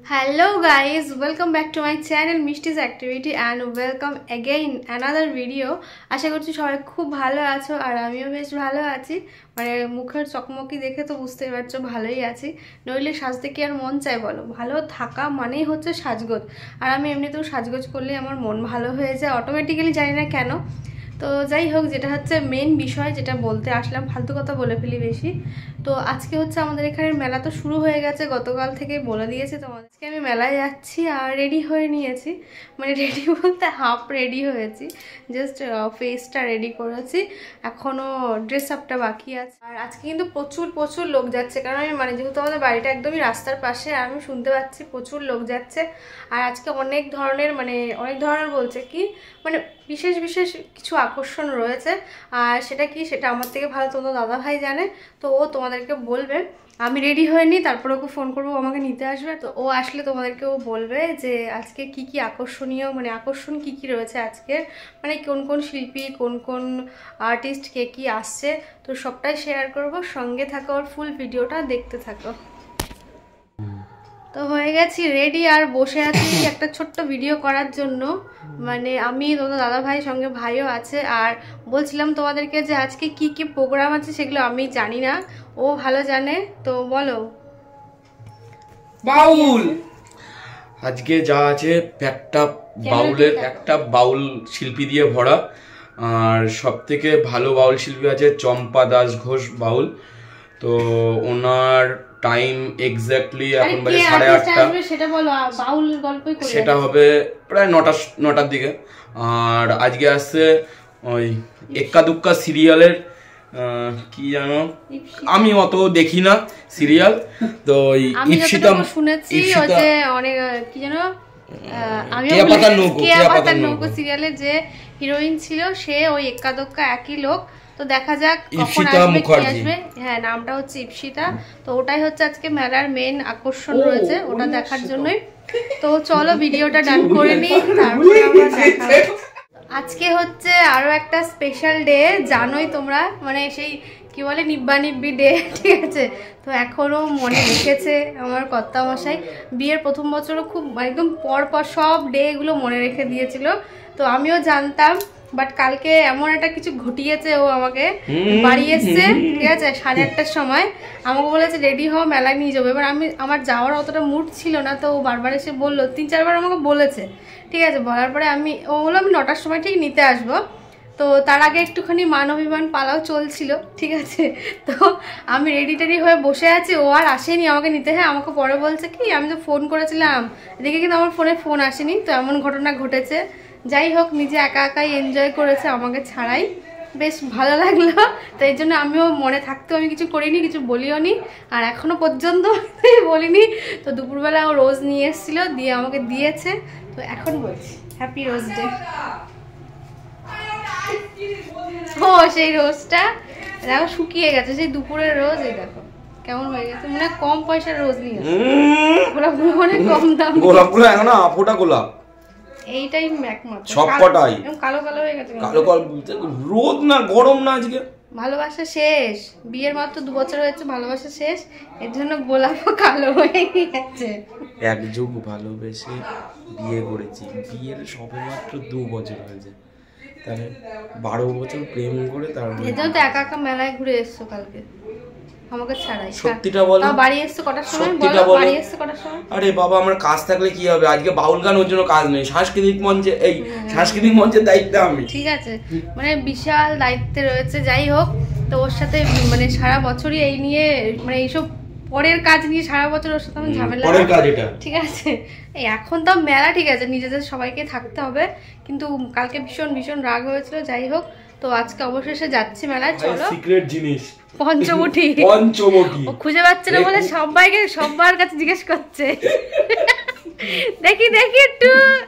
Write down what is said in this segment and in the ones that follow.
Hello guys, welcome back to my channel Mishti's Activity and welcome again another video. আশা করছি সবাই খুব ভালো আছো আর আমিও বেশ ভালো আছি। মানে মুখের চকমকি দেখে তো বুঝতেই পারছো ভালোই আছি। নইলে সাজতে কি আর মন চায় বলো? ভালো থাকা মানেই হচ্ছে সাজগোজ। আর আমি এমনিতেও সাজগোজ করলে আমার মন ভালো হয়ে যায় অটোমেটিক্যালি, জানি না কেন। তো যাই হোক, যেটা হচ্ছে মেন বিষয় যেটা বলতে আসলাম, ফালতু কথা বলে ফেলি বেশি। তো আজকে হচ্ছে আমাদের এখানে মেলা তো শুরু হয়ে গেছে, গতকাল থেকে বলে দিয়েছে তোমাদের। আজকে আমি মেলায় যাচ্ছি আর রেডি হয়ে নিয়েছি, মানে রেডি বলতে হাফ রেডি হয়েছি, জাস্ট ফেসটা রেডি করেছি, এখনও ড্রেস আপটা বাকি আছে। আর আজকে কিন্তু প্রচুর প্রচুর লোক যাচ্ছে, কারণ আমি মানে যেহেতু আমাদের বাড়িটা একদমই রাস্তার পাশে, আর আমি শুনতে পাচ্ছি প্রচুর লোক যাচ্ছে। আর আজকে অনেক ধরনের বলছে কি মানে বিশেষ বিশেষ কিছু আকর্ষণ রয়েছে। আর সেটা কি, সেটা আমার থেকে ভালো তোমার দাদা ভাই জানে, তো ও তোমাদেরকে বলবে। আমি রেডি হয়নি, তারপর ওকে ফোন করবো, আমাকে নিতে আসবে। তো ও আসলে তোমাদেরকে ও বলবে যে আজকে কি কি আকর্ষণীয়, মানে আকর্ষণ কি কি রয়েছে আজকে, মানে কোন কোন শিল্পী, কোন কোন আর্টিস্ট, কে কি আসছে, তো সবটাই শেয়ার করবো। সঙ্গে থাকো, ওর ফুল ভিডিওটা দেখতে থাকো। তো হয়ে গেছি রেডি আর বসে আছি একটা ছোট্ট ভিডিও করার জন্য। মানে আমি তোমাদের দাদা ভাই, সঙ্গে ভাইও আছে। আর বলছিলাম তোমাদেরকে যে আজকে কি কি প্রোগ্রাম আছে সেগুলো আমি জানি না, ও ভালো জানে। তো বলো। বাউল আজকে যা আছে একটা বাউল শিল্পী দিয়ে ভরা। আর সব থেকে ভালো বাউল শিল্পী আছে চম্পা দাস ঘোষ বাউল। তো ওনার টাইম এক্স্যাক্টলি এখন বাজে 8:30, সেটা হবে প্রায় 9টার দিকে। আর আজকে আসছে ওই এক্কা দুক্কা সিরিয়ালের কি জানো, আমি অত দেখি না সিরিয়াল, তো ইপসিতা শুনেছি যে অনেক কি জানো, নৌকো সিরিয়ালে যে হিরোইন ছিল সে ওই এক্কা দুক্কা একই লোক। তো দেখা যাক কখন আসবে, কি আসবে। হ্যাঁ, নামটা হচ্ছে ইপসিতা। তো ওটাই হচ্ছে আজকে মেলার মেন আকর্ষণ রয়েছে, ওটা দেখার জন্যই। তো চলো ভিডিওটা ডান করে নিই, তারপরে আমরা দেখাবো। আজকে হচ্ছে আরো একটা স্পেশাল ডে, জানোই তোমরা, মানে সেই কি বলে নিব্বা নিব্বি ডে, ঠিক আছে। তো এখনো মনে রেখেছে আমার কর্তামশাই। বিয়ের প্রথম বছরও খুব একদম পর সব ডে এগুলো মনে রেখে দিয়েছিল। তো আমিও জানতাম, বাট কালকে এমন একটা কিছু ঘটিয়েছে, ও আমাকে বাড়ি এসছে, ঠিক আছে, 8:30টার সময় আমাকে বলেছে রেডি হও, মেলায় নিয়ে যাবো। এবার আমার যাওয়ার অতটা মুড ছিল না, তো ও বারবার এসে বললো, 3-4বার আমাকে বলেছে, ঠিক আছে। বলার পরে ও বললো আমি 9টার সময় ঠিক নিতে আসবো। তো তার আগে একটুখানি মান অভিমান পালাও চলছিল, ঠিক আছে। তো আমি রেডি টেডি হয়ে বসে আছি, ও আর আসেনি আমাকে নিতে। হ্যাঁ, আমাকে পরে বলছে কি আমি তো ফোন করেছিলাম, এদিকে কিন্তু আমার ফোন আসেনি। তো এমন ঘটনা ঘটেছে। যাই হোক, নিজে একা একাই এনজয় করেছে আমাকে ছাড়াই, বেশ ভালো লাগলো। তো এই জন্য আমিও মনে থাকতেও আমি কিছু করিনি, কিছু বলিও নি, আর এখনো পর্যন্ত বলিনি। তো দুপুরবেলা ও রোজ নিয়ে এসেছিল, দিয়ে আমাকে দিয়েছে। তো এখন বলছি হ্যাপি রোজ ডে। ও সেই রোজটা দেখো শুকিয়ে গেছে, সেই দুপুরের রোজ। এই দেখো কেমন হয়ে গেছে, মনে কম পয়সার রোজ নিয়ে গোলাপগুলো অনেক কম দাম। গোলাপগুলো এখন আফোটা গোলাপ, এইটাই একমাত্র সবকটাই কালো কালো হয়ে গেছে। কালো কালো রোদ না গরম না আজকে। ভালোবাসা শেষ, বিয়ের মাত্র 2 বছর হয়েছে, ভালোবাসা শেষ, এর জন্য গোলাপও কালো হয়ে গেছে। এক যুগ ভালোবেসে বিয়ে করেছি, বিয়ের সবেমাত্র 2 বছর হয়েছে, তাহলে 12 বছর প্রেম করে তারপর এর জন্য তো একা একা মেলায় ঘুরে এসছো কালকে আমাকে ছাড়াই। সত্যিটা বলো, বাড়ি এসছো কটার সময়? বলো বাড়ি এসছো কটার সময়? আরে বাবা, আমার কাজ থাকলে কি হবে, আজকে বাউল গান ওর জন্য কাজ নেই, সাংস্কৃতিক মঞ্চে সাংস্কৃতিক মঞ্চের দায়িত্বে আমি, ঠিক আছে, মানে বিশাল দায়িত্বে রয়েছে। যাই হোক, তো ওর সাথে মানে সারা বছরই এই নিয়ে, মানে এইসব পরের কাজ নিয়ে সারা বছর ওর সাথে আমার ঝামেলা, পরের কাজ এটা, ঠিক আছে। এই এখন তো মেলা, ঠিক আছে, নিজেদের সবাইকে থাকতে হবে, কিন্তু কালকে ভীষণ ভীষণ রাগ হয়েছিল। যাই হোক, তো আজকে অবশেষে যাচ্ছি মেলায়। চলো, সিক্রেট জিনিস পঞ্চমুঠি ও খুঁজে পাচ্ছে না বলে সবাইকে সবার কাছে জিজ্ঞেস করছে। দেখি একটু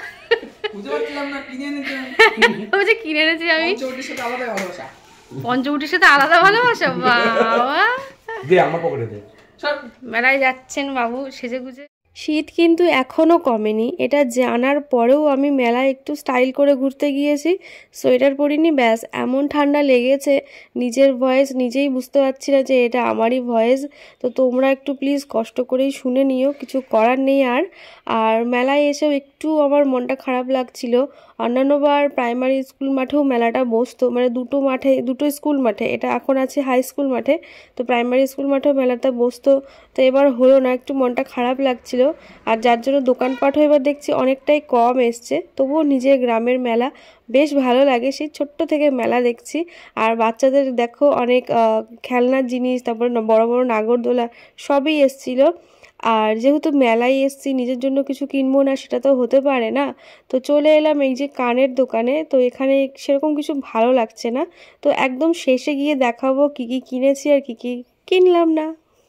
কিনে এনেছি আমি। পঞ্চমুঠির সাথে আলাদা ভালোবাসা, বাবা। আমার পকেটে দে। মেলায় যাচ্ছেন বাবু সেজে গুজে, শীত কিন্তু এখনও কমেনি, এটা জানার পরেও আমি মেলায় একটু স্টাইল করে ঘুরতে গিয়েছি, সোয়েটার পরিনি, ব্যাস এমন ঠান্ডা লেগেছে, নিজের ভয়েস নিজেই বুঝতে পারছি না যে এটা আমারই ভয়েস। তো তোমরা একটু প্লিজ কষ্ট করেই শুনে নিও, কিছু করার নেই। আর মেলায় এসেও একটু আমার মনটা খারাপ লাগছিল। অন্যান্যবার প্রাইমারি স্কুল মাঠেও মেলাটা বসতো, মানে দুটো স্কুল মাঠে, এটা এখন আছে হাই স্কুল মাঠে, তো প্রাইমারি স্কুল মাঠেও মেলাটা বসতো, তো এবার হলো না, একটু মনটা খারাপ লাগছিল। আর যার জন্য দোকানপাটও এবার দেখছি অনেকটাই কম এসছে, তবুও নিজের গ্রামের মেলা বেশ ভালো লাগে, সেই ছোট্ট থেকে মেলা দেখছি। আর বাচ্চাদের দেখো অনেক খেলনার জিনিস, তারপরে বড় বড় নাগরদোলা সবই এসছিল। আর যেহেতু মেলায় এসছি, নিজের জন্য কিছু কিনবো না সেটা তো হতে পারে না, তো চলে এলাম এই যে কানের দোকানে। তো এখানে সেরকম কিছু ভালো লাগছে না, তো একদম শেষে গিয়ে দেখাবো কি কি কিনেছি আর কি কি কিনলাম না।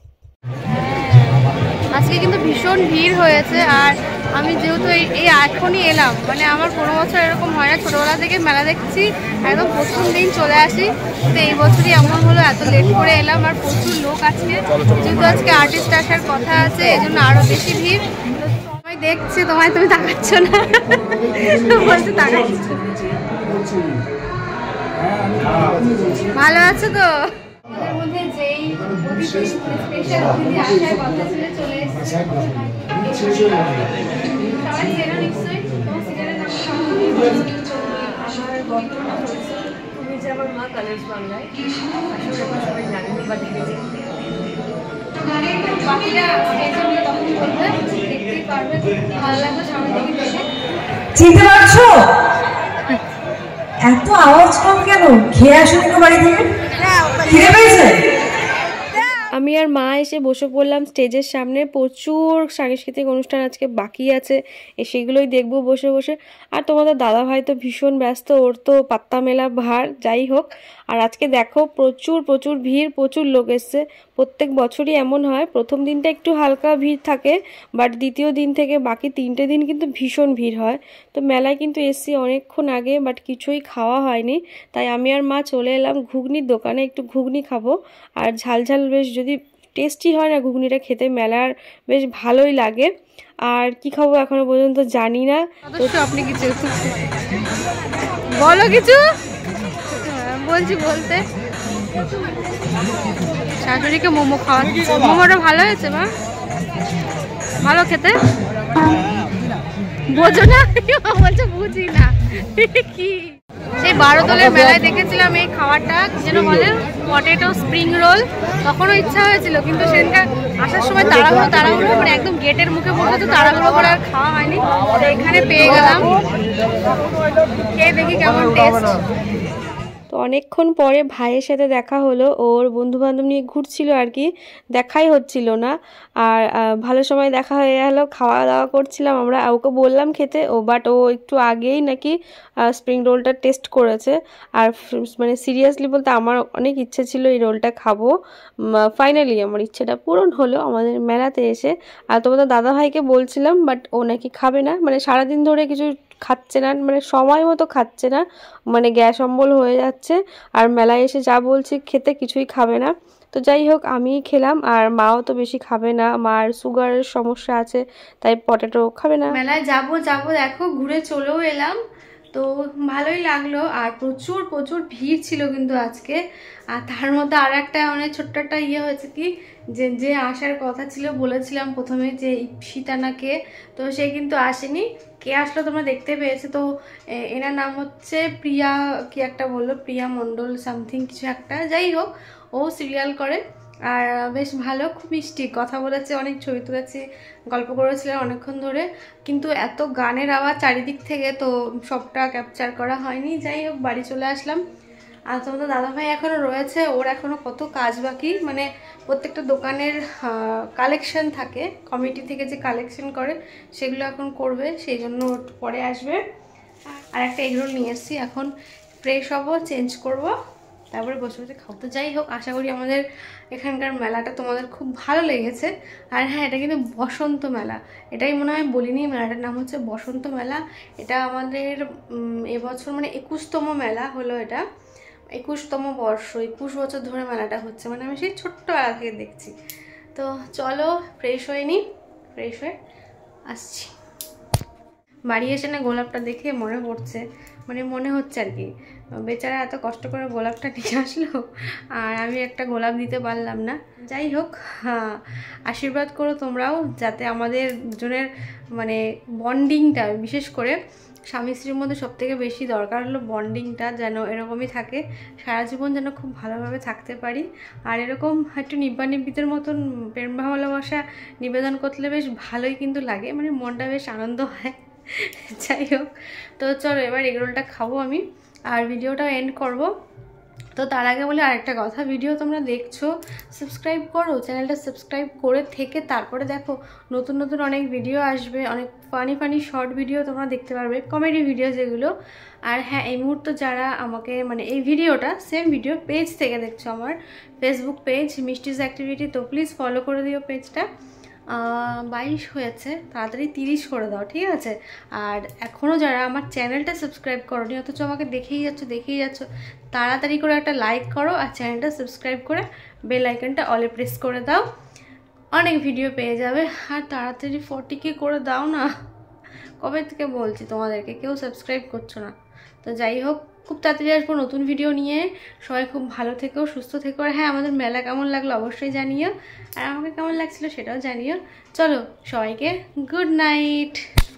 আজকে কিন্তু ভীষণ ভিড় হয়েছে, আর আমি যেহেতু এই এখনই এলাম, মানে আমার কোনো বছর এরকম হয় না, ছোটোবেলা থেকে মেলা দেখছি একদম প্রথম দিন চলে আসি, তো এই বছরই এমন হলো, এত লেট করে এলাম। আর প্রচুর লোক আজকে, যেহেতু আজকে আর্টিস্ট আসার কথা আছে, এই জন্য আরও বেশি ভিড়। সবাই দেখছে তোমায়, তুমি তাকাচ্ছ না, বলছে তাকাচ্ছ। ভালো আছো তো? আমাদের মধ্যে যেই স্পেশাল অতিথি আসার কথা ছিল চলে এসেছে, সবাই চেনো নিশ্চয়ই, তোমার সিরিয়ালের নাম আমার বর্তমান তুমি যে আমার মা কালার্স বাংলায়, আসলে সবাই জানেন বা দেখেছি, বাকিরা স্টেজে তখন বলবে, দেখতেই পারবে, ভালো লাগবে সামনে থেকে দেখে। চিনতে পারছো? এত আওয়াজ কম কেন? খেয়ে আসুন তো বাড়ি থেকে, খেয়ে পেয়েছে? আমি আর মা এসে বসে পড়লাম স্টেজের সামনে, প্রচুর সাংস্কৃতিক অনুষ্ঠান আজকে বাকি আছে, সেগুলোই দেখবো বসে বসে। আর তোমাদের দাদা ভাই তো ভীষণ ব্যস্ত, ওর তো পাত্তা মেলা ভার, যাই হোক। আর আজকে দেখো প্রচুর প্রচুর ভিড়, প্রচুর লোক এসছে। প্রত্যেক বছরই এমন হয়, প্রথম দিনটা একটু হালকা ভিড় থাকে, বাট দ্বিতীয় দিন থেকে বাকি 3টে দিন কিন্তু ভীষণ ভিড় হয়। তো মেলায় কিন্তু এসছি অনেকক্ষণ আগে, বাট কিছুই খাওয়া হয়নি, তাই আমি আর মা চলে এলাম ঘুগনির দোকানে, একটু ঘুগনি খাবো। আর ঝাল ঝাল বেশ যদি টেস্টি হয় না ঘুগনিটা খেতে, মেলার বেশ ভালোই লাগে। আর কি খাবো এখনো পর্যন্ত জানি না। আপনি কিছু বলো, কিছু বলছি বলতে। শাশুড়িকে মোমো খাওয়াচ্ছি, মোমোটা ভালো হয়েছে মা? ভালো খেতে? বোঝো না? বলছে বুঝি না কি। সেই বারোতলের মেলায় দেখেছিলাম এই খাবারটা, যেন বলে পটেটো স্প্রিং রোল, তখনও ইচ্ছা হয়েছিল, কিন্তু সেদিনকার আসার সময় তাড়াহুড়ো মানে একদম গেটের মুখে পড়ে, তো তাড়াহুড়ো করে আর খাওয়া হয়নি, এখানে পেয়ে গেলাম, খেয়ে দেখি কেমন টেস্ট। তো অনেকক্ষণ পরে ভাইয়ের সাথে দেখা হলো, ওর বন্ধুবান্ধব নিয়ে ঘুরছিল আর কি, দেখাই হচ্ছিল না। আর ভালো সময় দেখা হয়ে গেল, খাওয়া দাওয়া করছিলাম আমরা, ওকে বললাম খেতে, বাট ও একটু আগেই নাকি স্প্রিং রোলটা টেস্ট করেছে। আর মানে সিরিয়াসলি বলতে আমার অনেক ইচ্ছে ছিল এই রোলটা খাবো, ফাইনালি আমার ইচ্ছেটা পূরণ হলো আমাদের মেলাতে এসে। আর তোমাদের দাদাভাইকে বলছিলাম, বাট ও নাকি খাবে না, মানে সারাদিন ধরে কিছু খাচ্ছে না, মানে সময় মতো খাচ্ছে না, মানে গ্যাস অম্বল হয়ে যাচ্ছে। আর মেলায় এসে যা বলছি খেতে, কিছুই খাবে না। তো যাই হোক আমি খেলাম, আর মাও তো বেশি খাবে না, মার সুগারের সমস্যা আছে, তাই পটেটো খাবে না। মেলায় যাবো দেখো, ঘুরে চলেও এলাম, তো ভালোই লাগলো। আর প্রচুর প্রচুর ভিড় ছিল কিন্তু আজকে। আর তার মধ্যে আর একটা অনেক ছোট্ট একটা ইয়ে হয়েছে কি, যে আসার কথা ছিল, বলেছিলাম প্রথমে যে ইপসিতা না কে, তো সে কিন্তু আসেনি। কে আসলো তোমরা দেখতে পেয়েছে, তো এনার নাম হচ্ছে প্রিয়া, কি একটা বললো, প্রিয়া মণ্ডল সামথিং কিছু একটা, যাই হোক ও সিরিয়াল করে, আর বেশ ভালো, খুব মিষ্টি, কথা বলেছে, অনেক ছবি তুলেছি, গল্প করেছিলেন অনেকক্ষণ ধরে, কিন্তু এত গানের আওয়াজ চারিদিক থেকে, তো সবটা ক্যাপচার করা হয়নি। যাই হোক বাড়ি চলে আসলাম। আর তোমাদের দাদাভাই এখনও রয়েছে, ওর এখনও কত কাজ বাকি, মানে প্রত্যেকটা দোকানের কালেকশন থাকে, কমিটি থেকে যে কালেকশন করে সেগুলো এখন করবে, সেই জন্য পরে আসবে। আর একটা এগরোল নিয়ে এসেছি, এখন ফ্রেশ হবো, চেঞ্জ করব, তারপরে বসে বসে খাও। তো যাই হোক আশা করি আমাদের এখানকার মেলাটা তোমাদের খুব ভালো লেগেছে। আর হ্যাঁ, এটা কিন্তু বসন্ত মেলা, এটাই মনে হয় বলিনি, মেলাটার নাম হচ্ছে বসন্ত মেলা। এটা আমাদের এবছর মানে 21তম মেলা হলো, এটা 21তম বর্ষ, 21 বছর ধরে মেলাটা হচ্ছে, মানে আমি সেই ছোট্টবেলা থেকে দেখছি। তো চলো ফ্রেশ হয়ে নিই, ফ্রেশ হয়ে আসছি। বাড়ি এসে না গোলাপটা দেখে মনে পড়ছে, মানে মনে হচ্ছে আর কি, বেচারা এত কষ্ট করে গোলাপটা নিয়ে আসলো আর আমি একটা গোলাপ দিতে পারলাম না। যাই হোক, আশীর্বাদ করো তোমরাও যাতে আমাদের দুজনের মানে বন্ডিংটা, বিশেষ করে স্বামী স্ত্রীর মধ্যে সবথেকে বেশি দরকার হলো বন্ডিংটা, যেন এরকমই থাকে সারা জীবন, যেন খুব ভালোভাবে থাকতে পারি। আর এরকম একটু নিব্বানিব্বিতের মতন প্রেম ভালোবাসা নিবেদন করলে বেশ ভালোই কিন্তু লাগে, মানে মনটা বেশ আনন্দ হয়। যাই হোক, তো চলো এবার এগরোলটা খাবো আমি আর ভিডিওটা এন্ড করব। তো তার আগে বলে আরেকটা কথা, ভিডিও তোমরা দেখছো সাবস্ক্রাইব করো, চ্যানেলটা সাবস্ক্রাইব করে থেকে তারপরে দেখো, নতুন নতুন অনেক ভিডিও আসবে, অনেক ফানি শর্ট ভিডিও তোমরা দেখতে পারবে, কমেডি ভিডিও যেগুলো। আর হ্যাঁ, এই মুহূর্তে যারা আমাকে মানে এই ভিডিওটা সেম ভিডিও পেজ থেকে দেখছো, আমার ফেসবুক পেজ মিষ্টিজ অ্যাক্টিভিটি, তো প্লিজ ফলো করে দিও পেজটা। 22 হয়েছে, তাড়াতাড়ি 30 করে দাও, ঠিক আছে? আর এখনও যারা আমার চ্যানেলটা সাবস্ক্রাইব করোনি, অথচ আমাকে দেখেই যাচ্ছ, তাড়াতাড়ি করে একটা লাইক করো আর চ্যানেলটা সাবস্ক্রাইব করে বেল আইকনটা অলে প্রেস করে দাও, অনেক ভিডিও পেয়ে যাবে। আর তাড়াতাড়ি 40K করে দাও না, কবে থেকে বলছি তোমাদেরকে, কেউ সাবস্ক্রাইব করছো না। তো যাই হোক, খুব তাড়াতাড়ি আসবো নতুন ভিডিও নিয়ে। সবাই খুব ভালো থেকো, সুস্থ থেকো। আর হ্যাঁ, আমাদের মেলা কেমন লাগলো অবশ্যই জানিও, আর আমাকে কেমন লাগছিল সেটাও জানিও। চলো সবাইকে গুড নাইট।